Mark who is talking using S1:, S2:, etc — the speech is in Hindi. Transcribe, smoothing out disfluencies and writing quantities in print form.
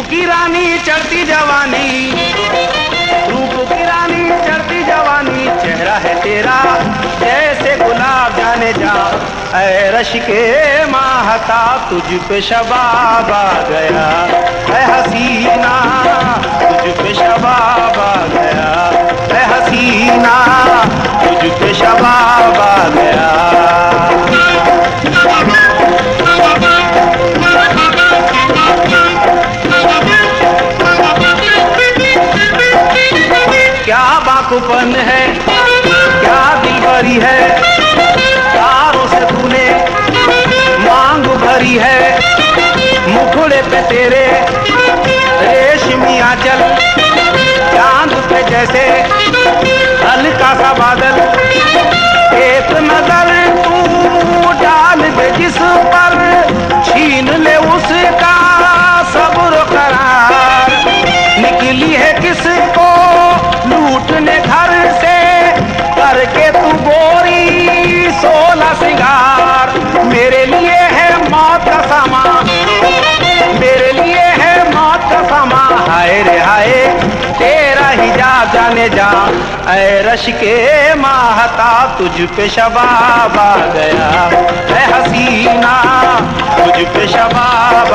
S1: की रानी चढ़ती जवानी, रूप की रानी चढ़ती जवानी, चेहरा है तेरा जैसे गुलाब जाने जा, ऐ रश के माहता तुझ पे शबाब आ गया, ऐ हसीना तुझ पे शबाब आ गया, ऐ हसीना तुझ पे शबाब आ गया। क्या बाकुपन है, क्या दिलबरी है, तारों से तूने मांग भरी है, मुखड़े पे तेरे रेशमी आंचल, चांद पे जैसे हल्का सा बादल, एक नजर तू डाल दे जिस पर, छीन ले उसका सब्र करार, निकली है किसको लूटने घर से, करके तू गोरी 16 सिंगार, मेरे लिए है मौत का सामान, मेरे लिए है मौत का सामान, हाय रे हाय तेरा हिजाब जाने जा, ऐ रश के माहता तुझ पे शबाब आ गया, ऐ हसीना तुझ पे शबाब